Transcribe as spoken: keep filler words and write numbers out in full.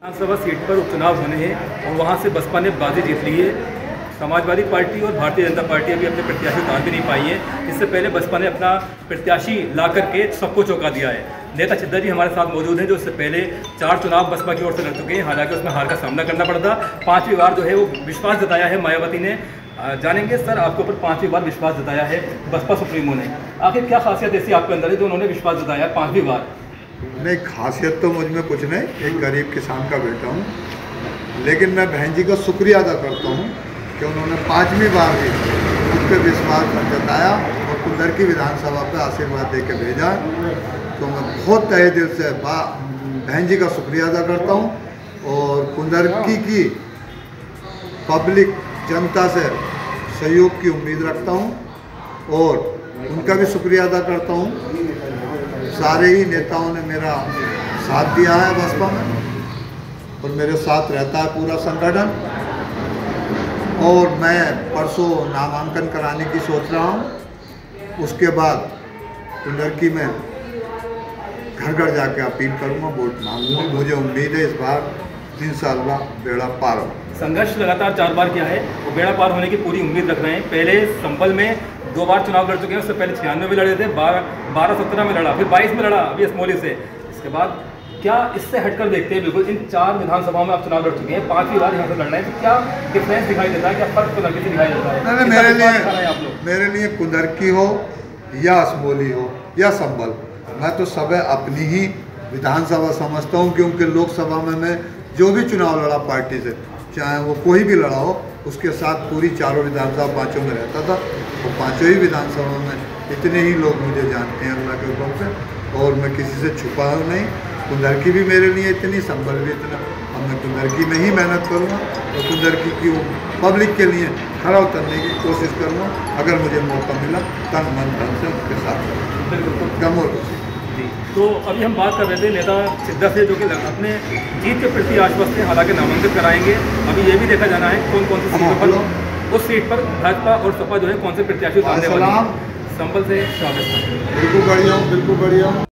विधानसभा seat पर उपचुनाव होने हैं और वहां से बसपा ने बाजी जीत ली है। समाजवादी पार्टी और भारतीय जनता पार्टी अभी अपने प्रत्याशी उतार भी नहीं पाई है। इससे पहले बसपा ने अपना प्रत्याशी ला करके सबको चौंका दिया है। नेता छिद्दा जी हमारे साथ मौजूद हैं, जो इससे पहले चार चुनाव बसपा की ओर से लड़ चुके हैं, हालांकि उसमें हार का सामना करना पड़ता। पांचवी बार जो है वो विश्वास जताया है मायावती ने। जानेंगे सर, आपके ऊपर पांचवी बार विश्वास जताया है बसपा सुप्रीमो ने, आखिर क्या खासियत ऐसी आपके अंदर है जो उन्होंने विश्वास जताया है पांचवी बार? नहीं, खासियत तो मुझ में कुछ नहीं, एक गरीब किसान का बेटा हूँ, लेकिन मैं बहन जी का शुक्रिया अदा करता हूँ कि उन्होंने पांचवी बार भी उस पर विश्वास जताया और कुंदर की विधानसभा पे आशीर्वाद दे के भेजा। तो मैं बहुत तहे दिल से बहन जी का शुक्रिया अदा करता हूँ और कुंदर की, की पब्लिक जनता से सहयोग की उम्मीद रखता हूँ और उनका भी शुक्रिया अदा करता हूँ। सारे ही नेताओं ने मेरा साथ दिया है बसपा में और मेरे साथ रहता है पूरा संगठन। और मैं परसों नामांकन कराने की सोच रहा हूँ, उसके बाद कुंदरकी में घर घर जाके अपील करूँगा, वोट मांगूंगा। मुझे उम्मीद है इस बार इंशाअल्लाह बेड़ा पार हो। संघर्ष लगातार चार बार किया है, वो बेड़ा पार होने की पूरी उम्मीद रख रहे हैं। पहले संभल में दो बार चुनाव लड़ चुके हैं, उससे पहले छियानवे में लड़े थे, बारह सत्रह में लड़ा, फिर बाईस में लड़ा अभी असमोली से। इसके बाद क्या इससे हटकर देखते हैं, बिल्कुल इन चार विधानसभाओं में आप चुनाव लड़ चुके हैं, पांचवी बार यहाँ से लड़ रहे हैं, तो क्या डिफरेंस दिखाई देता है, क्या फर्क कुंदरकी से दिखाई देता है? नहीं, मेरे लिए मेरे लिए कुंदरकी हो या असमोली हो या संभल, मैं तो सब अपनी ही विधानसभा समझता हूँ, क्योंकि लोकसभा में मैं जो भी चुनाव लड़ा पार्टी से, चाहे वो कोई भी लड़ा हो, उसके साथ पूरी चारों विधानसभा पाँचों में रहता था और पाँचों ही विधानसभा में इतने ही लोग मुझे जानते हैं अल्लाह के हुक्म से, और मैं किसी से छुपा हूँ नहीं। कुंदरकी भी मेरे लिए इतनी, संभल भी इतना, और मैं कुंदरकी में ही मेहनत करूँगा और कुंदरकी की पब्लिक के लिए खड़ा उतरने की कोशिश करूँगा। अगर मुझे मौका मिला तन मन धन से उसके साथ कम और जी। तो अभी हम बात कर रहे थे नेता छिद्दा से, जो कि अपने जीत के प्रति आश्वस्त हैं, हालांकि नामांकन कराएंगे। अभी ये भी देखा जाना है कौन कौन सी सीटों पर, उस सीट पर भाजपा और सपा जो है कौन से प्रत्याशी उतारने वाले हैं। संभल से स्वागत। बिल्कुल बढ़िया हूँ, बिल्कुल बढ़िया हूँ।